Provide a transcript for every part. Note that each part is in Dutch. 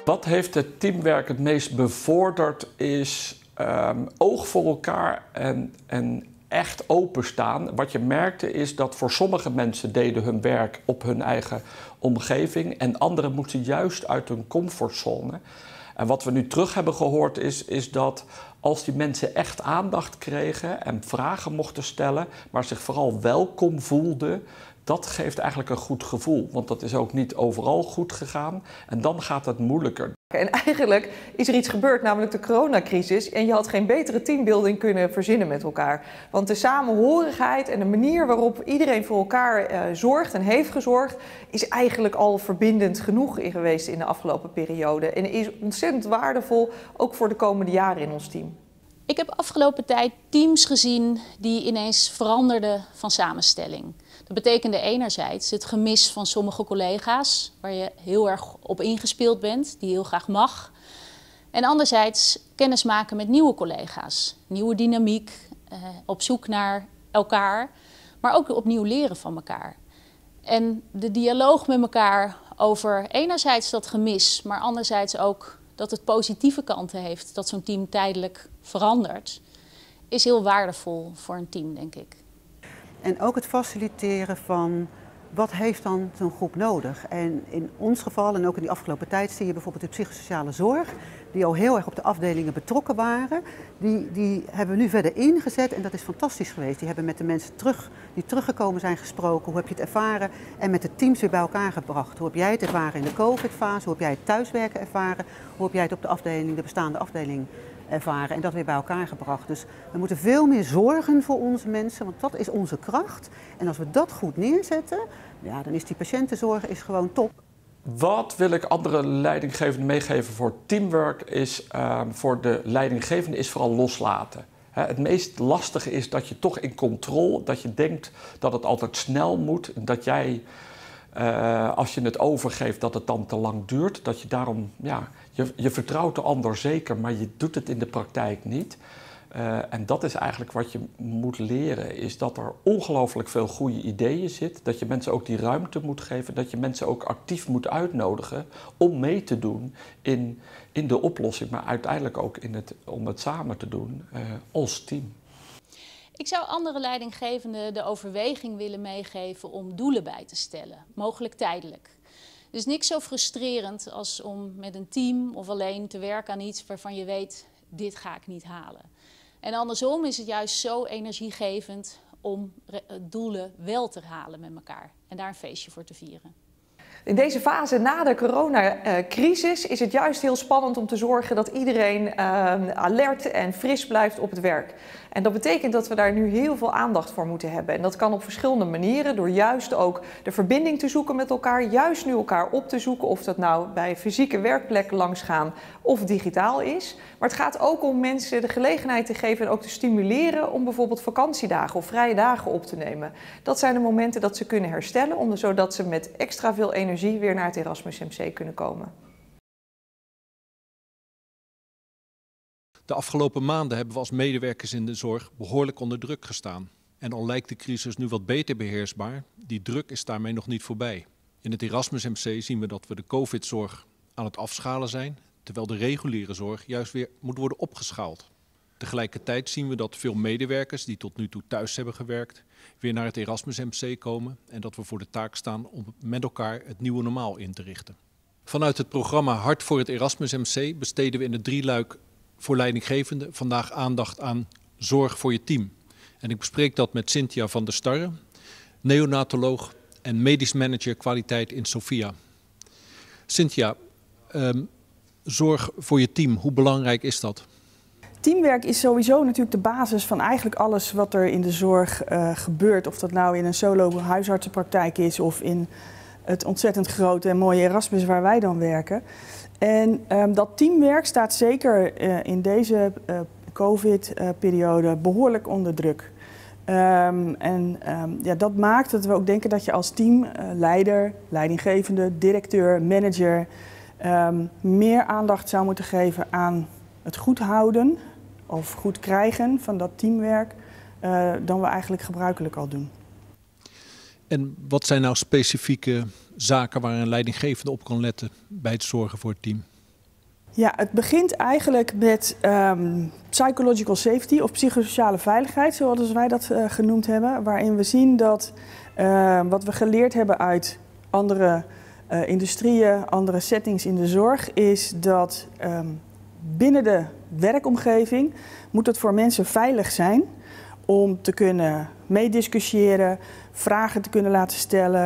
Wat heeft het teamwerk het meest bevorderd is oog voor elkaar en echt openstaan. Wat je merkte is dat voor sommige mensen deden hun werk op hun eigen omgeving en anderen moesten juist uit hun comfortzone. En wat we nu terug hebben gehoord is dat als die mensen echt aandacht kregen en vragen mochten stellen, maar zich vooral welkom voelden, dat geeft eigenlijk een goed gevoel. Want dat is ook niet overal goed gegaan en dan gaat het moeilijker. En eigenlijk is er iets gebeurd, namelijk de coronacrisis. En je had geen betere teambuilding kunnen verzinnen met elkaar. Want de samenhorigheid en de manier waarop iedereen voor elkaar zorgt en heeft gezorgd, is eigenlijk al verbindend genoeg geweest in de afgelopen periode. En is ontzettend waardevol, ook voor de komende jaren in ons team. Ik heb afgelopen tijd teams gezien die ineens veranderden van samenstelling. Dat betekende enerzijds het gemis van sommige collega's, waar je heel erg op ingespeeld bent, die je heel graag mag. En anderzijds kennismaken met nieuwe collega's, nieuwe dynamiek, op zoek naar elkaar, maar ook opnieuw leren van elkaar. En de dialoog met elkaar over enerzijds dat gemis, maar anderzijds ook dat het positieve kanten heeft, dat zo'n team tijdelijk verandert, is heel waardevol voor een team, denk ik. En ook het faciliteren van wat heeft dan zo'n groep nodig. En in ons geval en ook in die afgelopen tijd zie je bijvoorbeeld de psychosociale zorg, die al heel erg op de afdelingen betrokken waren. Die hebben we nu verder ingezet en dat is fantastisch geweest. Die hebben met de mensen die teruggekomen zijn gesproken. Hoe heb je het ervaren? En met de teams weer bij elkaar gebracht. Hoe heb jij het ervaren in de COVID-fase? Hoe heb jij het thuiswerken ervaren? Hoe heb jij het op de afdeling, de bestaande afdeling ervaren en dat weer bij elkaar gebracht. Dus we moeten veel meer zorgen voor onze mensen, want dat is onze kracht. En als we dat goed neerzetten, ja, dan is die patiëntenzorg gewoon top. Wat wil ik andere leidinggevenden meegeven voor teamwork is, voor de leidinggevende is vooral loslaten. Het meest lastige is dat je toch in controle, dat je denkt dat het altijd snel moet, dat jij als je het overgeeft dat het dan te lang duurt, dat je daarom, ja, je vertrouwt de ander zeker, maar je doet het in de praktijk niet. En dat is eigenlijk wat je moet leren, is dat er ongelooflijk veel goede ideeën zitten, dat je mensen ook die ruimte moet geven, dat je mensen ook actief moet uitnodigen om mee te doen in de oplossing, maar uiteindelijk ook om het samen te doen als team. Ik zou andere leidinggevenden de overweging willen meegeven om doelen bij te stellen, mogelijk tijdelijk. Dus niks zo frustrerend als om met een team of alleen te werken aan iets waarvan je weet, dit ga ik niet halen. En andersom is het juist zo energiegevend om doelen wel te halen met elkaar en daar een feestje voor te vieren. In deze fase na de coronacrisis is het juist heel spannend om te zorgen dat iedereen alert en fris blijft op het werk. En dat betekent dat we daar nu heel veel aandacht voor moeten hebben. En dat kan op verschillende manieren, door juist ook de verbinding te zoeken met elkaar, juist nu elkaar op te zoeken, of dat nou bij fysieke werkplekken langsgaan of digitaal is. Maar het gaat ook om mensen de gelegenheid te geven en ook te stimuleren om bijvoorbeeld vakantiedagen of vrije dagen op te nemen. Dat zijn de momenten dat ze kunnen herstellen, zodat ze met extra veel energie weer naar het Erasmus MC kunnen komen. De afgelopen maanden hebben we als medewerkers in de zorg behoorlijk onder druk gestaan. En al lijkt de crisis nu wat beter beheersbaar, die druk is daarmee nog niet voorbij. In het Erasmus MC zien we dat we de COVID-zorg aan het afschalen zijn, terwijl de reguliere zorg juist weer moet worden opgeschaald. Tegelijkertijd zien we dat veel medewerkers die tot nu toe thuis hebben gewerkt, weer naar het Erasmus MC komen en dat we voor de taak staan om met elkaar het nieuwe normaal in te richten. Vanuit het programma Hart voor het Erasmus MC besteden we in het drieluik voor leidinggevenden vandaag aandacht aan zorg voor je team. En ik bespreek dat met Cynthia van der Starre, neonatoloog en medisch manager kwaliteit in Sophia. Cynthia, zorg voor je team, hoe belangrijk is dat? Teamwerk is sowieso natuurlijk de basis van eigenlijk alles wat er in de zorg gebeurt. Of dat nou in een solo huisartsenpraktijk is of in het ontzettend grote en mooie Erasmus waar wij dan werken. En dat teamwerk staat zeker in deze COVID-periode behoorlijk onder druk. Ja, dat maakt dat we ook denken dat je als team, leider, leidinggevende, directeur, manager, meer aandacht zou moeten geven aan het goed houden of goed krijgen van dat teamwerk dan we eigenlijk gebruikelijk al doen. En wat zijn nou specifieke zaken waar een leidinggevende op kan letten bij het zorgen voor het team? Ja, het begint eigenlijk met psychological safety of psychosociale veiligheid, zoals wij dat genoemd hebben. Waarin we zien dat wat we geleerd hebben uit andere industrieën, andere settings in de zorg, is dat binnen de werkomgeving moet het voor mensen veilig zijn om te kunnen meediscussiëren, vragen te kunnen laten stellen,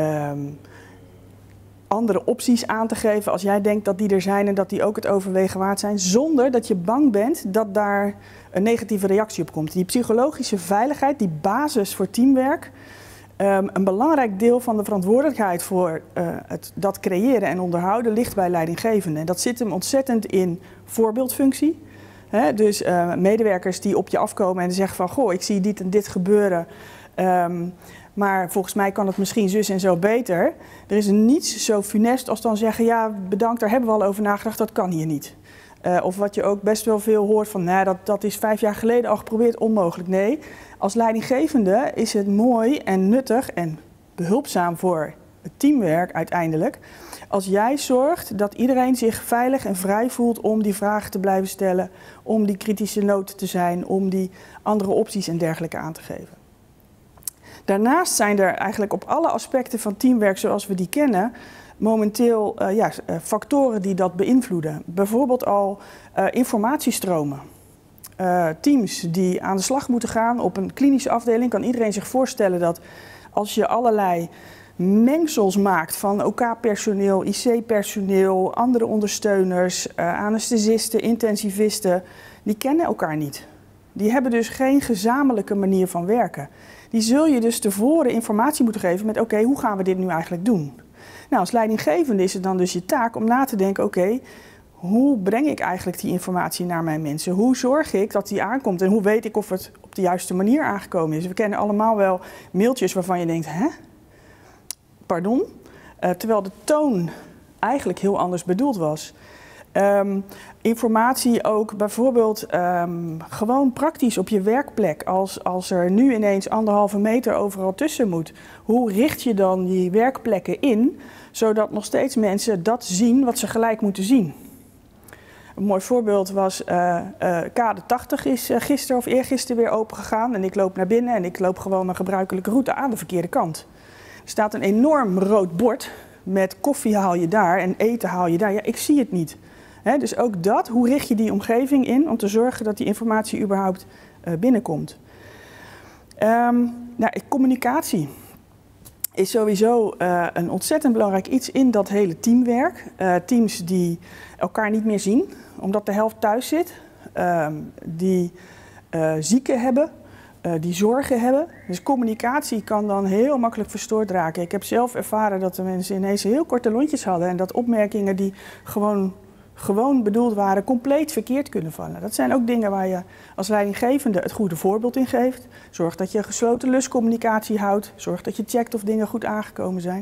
andere opties aan te geven als jij denkt dat die er zijn en dat die ook het overwegen waard zijn, zonder dat je bang bent dat daar een negatieve reactie op komt. Die psychologische veiligheid, die basis voor teamwerk, een belangrijk deel van de verantwoordelijkheid voor dat creëren en onderhouden ligt bij leidinggevenden. En dat zit hem ontzettend in voorbeeldfunctie. Dus medewerkers die op je afkomen en zeggen van, goh, ik zie dit en dit gebeuren, maar volgens mij kan het misschien zus en zo beter. Er is niets zo funest als dan zeggen, ja bedankt, daar hebben we al over nagedacht, dat kan hier niet. Of wat je ook best wel veel hoort van, nou, dat is 5 jaar geleden al geprobeerd, onmogelijk. Nee, als leidinggevende is het mooi en nuttig en behulpzaam voor het teamwerk uiteindelijk, als jij zorgt dat iedereen zich veilig en vrij voelt om die vragen te blijven stellen, om die kritische noot te zijn, om die andere opties en dergelijke aan te geven. Daarnaast zijn er eigenlijk op alle aspecten van teamwerk zoals we die kennen, momenteel factoren die dat beïnvloeden. Bijvoorbeeld al informatiestromen. Teams die aan de slag moeten gaan op een klinische afdeling, kan iedereen zich voorstellen dat als je allerlei mengsels maakt van OK-personeel, IC-personeel, andere ondersteuners, anesthesisten, intensivisten, die kennen elkaar niet. Die hebben dus geen gezamenlijke manier van werken. Die zul je dus tevoren informatie moeten geven met oké, hoe gaan we dit nu eigenlijk doen? Nou, als leidinggevende is het dan dus je taak om na te denken, oké, hoe breng ik eigenlijk die informatie naar mijn mensen? Hoe zorg ik dat die aankomt en hoe weet ik of het op de juiste manier aangekomen is? We kennen allemaal wel mailtjes waarvan je denkt, hè? Pardon? Terwijl de toon eigenlijk heel anders bedoeld was. Informatie ook bijvoorbeeld gewoon praktisch op je werkplek. Als er nu ineens 1,5 meter overal tussen moet. Hoe richt je dan die werkplekken in, zodat nog steeds mensen dat zien wat ze gelijk moeten zien? Een mooi voorbeeld was kade 80 is gisteren of eergisteren weer open gegaan. En ik loop naar binnen en ik loop gewoon mijn gebruikelijke route aan de verkeerde kant. Er staat een enorm rood bord met koffie haal je daar en eten haal je daar. Ja, ik zie het niet. Dus ook dat, hoe richt je die omgeving in om te zorgen dat die informatie überhaupt binnenkomt. Communicatie is sowieso een ontzettend belangrijk iets in dat hele teamwerk. Teams die elkaar niet meer zien, omdat de helft thuis zit, die zieken hebben, die zorgen hebben. Dus communicatie kan dan heel makkelijk verstoord raken. Ik heb zelf ervaren dat de mensen ineens heel korte lontjes hadden en dat opmerkingen die gewoon bedoeld waren, compleet verkeerd kunnen vallen. Dat zijn ook dingen waar je als leidinggevende het goede voorbeeld in geeft. Zorg dat je gesloten luscommunicatie houdt. Zorg dat je checkt of dingen goed aangekomen zijn.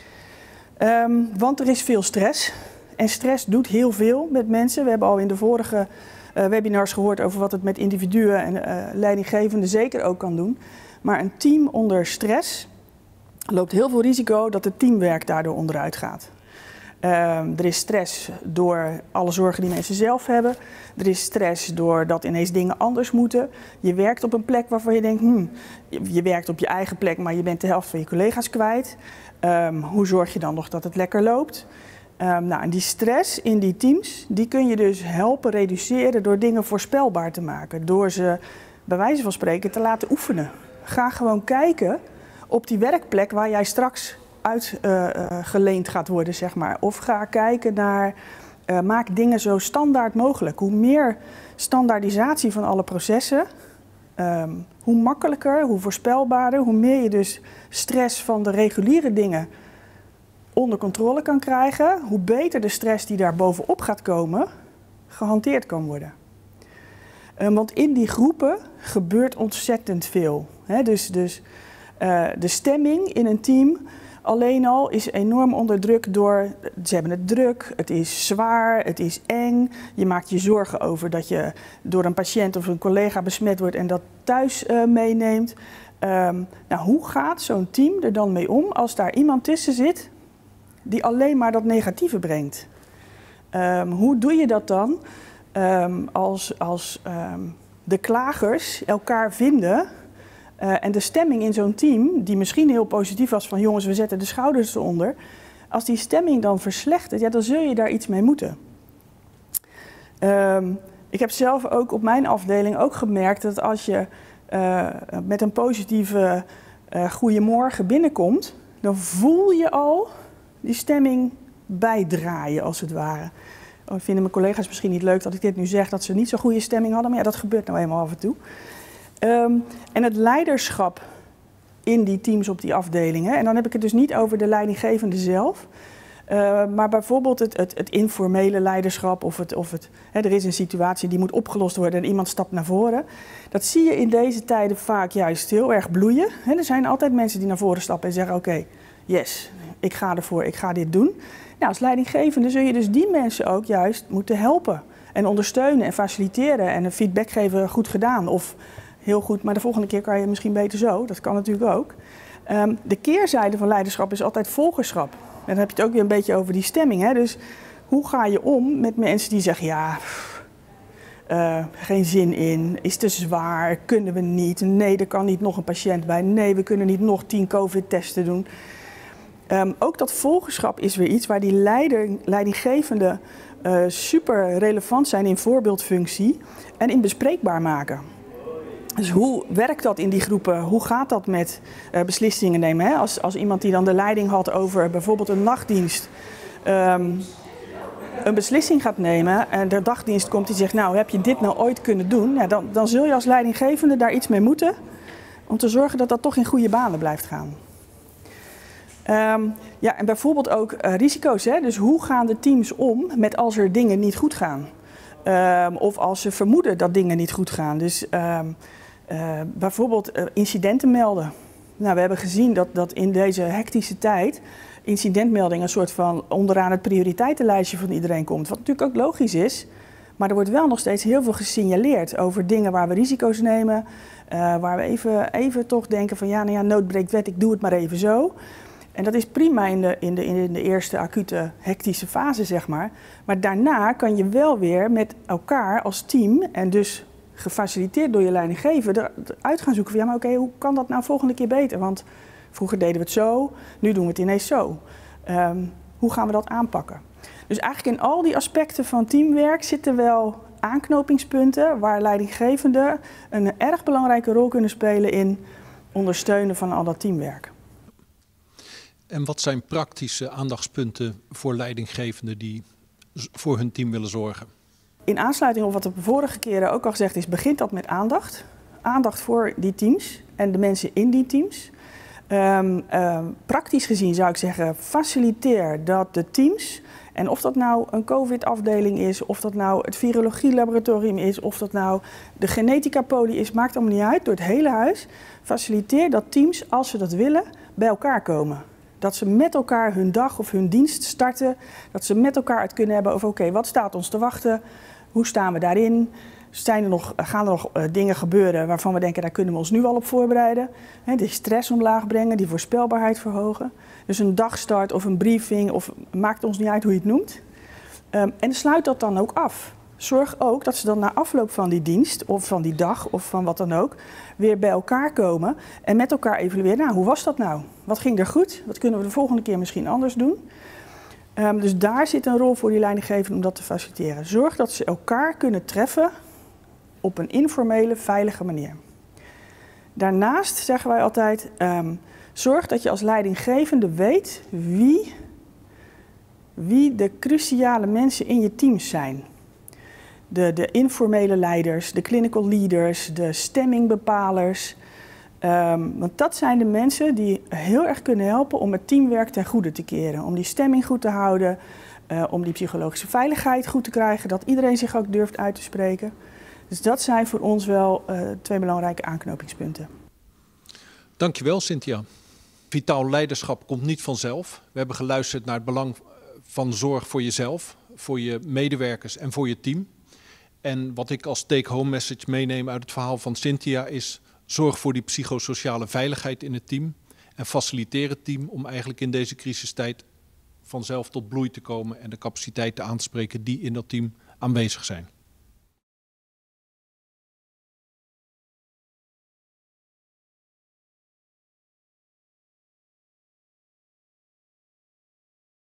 Want er is veel stress. En stress doet heel veel met mensen. We hebben al in de vorige webinars gehoord over wat het met individuen en leidinggevenden zeker ook kan doen. Maar een team onder stress loopt heel veel risico dat het teamwerk daardoor onderuit gaat. Er is stress door alle zorgen die mensen zelf hebben. Er is stress doordat ineens dingen anders moeten. Je werkt op een plek waarvan je denkt, je werkt op je eigen plek, maar je bent de helft van je collega's kwijt. Hoe zorg je dan nog dat het lekker loopt? En die stress in die teams, die kun je dus helpen reduceren door dingen voorspelbaar te maken. Door ze, bij wijze van spreken, te laten oefenen. Ga gewoon kijken op die werkplek waar jij straks uitgeleend gaat worden, zeg maar. Of ga kijken naar, maak dingen zo standaard mogelijk. Hoe meer standaardisatie van alle processen, hoe makkelijker, hoe voorspelbaarder, hoe meer je dus stress van de reguliere dingen onder controle kan krijgen, hoe beter de stress die daar bovenop gaat komen, gehanteerd kan worden. Want in die groepen gebeurt ontzettend veel. Dus de stemming in een team alleen al is enorm onder druk door, ze hebben het druk, het is zwaar, het is eng. Je maakt je zorgen over dat je door een patiënt of een collega besmet wordt en dat thuis meeneemt. Hoe gaat zo'n team er dan mee om als daar iemand tussen zit die alleen maar dat negatieve brengt? Hoe doe je dat dan als de klagers elkaar vinden en de stemming in zo'n team, die misschien heel positief was van jongens, we zetten de schouders eronder. Als die stemming dan verslechtert, ja, dan zul je daar iets mee moeten. Ik heb zelf ook op mijn afdeling ook gemerkt dat als je met een positieve goeiemorgen binnenkomt, dan voel je al die stemming bijdraaien als het ware. Vinden mijn collega's misschien niet leuk dat ik dit nu zeg, dat ze niet zo'n goede stemming hadden, maar ja, dat gebeurt nou eenmaal af en toe. En het leiderschap in die teams op die afdelingen, en dan heb ik het dus niet over de leidinggevende zelf, maar bijvoorbeeld het informele leiderschap of er is een situatie die moet opgelost worden en iemand stapt naar voren. Dat zie je in deze tijden vaak juist heel erg bloeien. Er zijn altijd mensen die naar voren stappen en zeggen oké, yes, ik ga ervoor, ik ga dit doen. Nou, als leidinggevende zul je dus die mensen ook juist moeten helpen en ondersteunen en faciliteren en een feedback geven, goed gedaan of heel goed, maar de volgende keer kan je misschien beter zo, dat kan natuurlijk ook. De keerzijde van leiderschap is altijd volgerschap. En dan heb je het ook weer een beetje over die stemming. Hè? Dus hoe ga je om met mensen die zeggen, ja, geen zin in, is te zwaar, kunnen we niet, nee, er kan niet nog een patiënt bij, nee, we kunnen niet nog 10 COVID-testen doen. Ook dat volgerschap is weer iets waar die leidinggevenden super relevant zijn in voorbeeldfunctie en in bespreekbaar maken. Dus hoe werkt dat in die groepen? Hoe gaat dat met beslissingen nemen? Hè? Als iemand die dan de leiding had over bijvoorbeeld een nachtdienst een beslissing gaat nemen en de dagdienst komt die zegt, nou heb je dit nou ooit kunnen doen? Ja, dan zul je als leidinggevende daar iets mee moeten om te zorgen dat dat toch in goede banen blijft gaan. Ja, en bijvoorbeeld ook risico's. Hè? Dus hoe gaan de teams om met als er dingen niet goed gaan? Of als ze vermoeden dat dingen niet goed gaan. Dus bijvoorbeeld incidenten melden. Nou, we hebben gezien dat in deze hectische tijd incidentmelding een soort van onderaan het prioriteitenlijstje van iedereen komt. Wat natuurlijk ook logisch is. Maar er wordt wel nog steeds heel veel gesignaleerd over dingen waar we risico's nemen. Waar we even toch denken van ja, nou ja, nood breekt wet, ik doe het maar even zo. En dat is prima in de eerste acute hectische fase, zeg maar. Maar daarna kan je wel weer met elkaar als team en dus gefaciliteerd door je leidinggever eruit gaan zoeken van ja, maar oké, hoe kan dat nou volgende keer beter? Want vroeger deden we het zo, nu doen we het ineens zo. Hoe gaan we dat aanpakken? Dus eigenlijk in al die aspecten van teamwerk zitten wel aanknopingspunten waar leidinggevenden een erg belangrijke rol kunnen spelen in ondersteunen van al dat teamwerk. En wat zijn praktische aandachtspunten voor leidinggevenden die voor hun team willen zorgen? In aansluiting op wat er de vorige keren ook al gezegd is, begint dat met aandacht. Aandacht voor die teams en de mensen in die teams. Praktisch gezien zou ik zeggen, faciliteer dat de teams, en of dat nou een COVID-afdeling is, of dat nou het virologie-laboratorium is, of dat nou de genetica-poli is, maakt allemaal niet uit, door het hele huis. Faciliteer dat teams, als ze dat willen, bij elkaar komen. Dat ze met elkaar hun dag of hun dienst starten. Dat ze met elkaar het kunnen hebben over oké, wat staat ons te wachten? Hoe staan we daarin? Gaan er nog dingen gebeuren waarvan we denken, daar kunnen we ons nu al op voorbereiden? De stress omlaag brengen, die voorspelbaarheid verhogen. Dus een dagstart of een briefing, of maakt ons niet uit hoe je het noemt. En sluit dat dan ook af. Zorg ook dat ze dan na afloop van die dienst of van die dag of van wat dan ook weer bij elkaar komen en met elkaar evalueren. Nou, hoe was dat nou? Wat ging er goed? Wat kunnen we de volgende keer misschien anders doen? Dus daar zit een rol voor die leidinggevenden om dat te faciliteren. Zorg dat ze elkaar kunnen treffen op een informele, veilige manier. Daarnaast zeggen wij altijd, zorg dat je als leidinggevende weet wie de cruciale mensen in je teams zijn. De informele leiders, de clinical leaders, de stemmingbepalers. Want dat zijn de mensen die heel erg kunnen helpen om het teamwerk ten goede te keren. Om die stemming goed te houden, om die psychologische veiligheid goed te krijgen, dat iedereen zich ook durft uit te spreken. Dus dat zijn voor ons wel 2 belangrijke aanknopingspunten. Dankjewel, Cynthia. Vitaal leiderschap komt niet vanzelf. We hebben geluisterd naar het belang van zorg voor jezelf, voor je medewerkers en voor je team. En wat ik als take-home message meeneem uit het verhaal van Cynthia is: zorg voor die psychosociale veiligheid in het team en faciliteer het team om eigenlijk in deze crisistijd vanzelf tot bloei te komen en de capaciteiten aan te spreken die in dat team aanwezig zijn.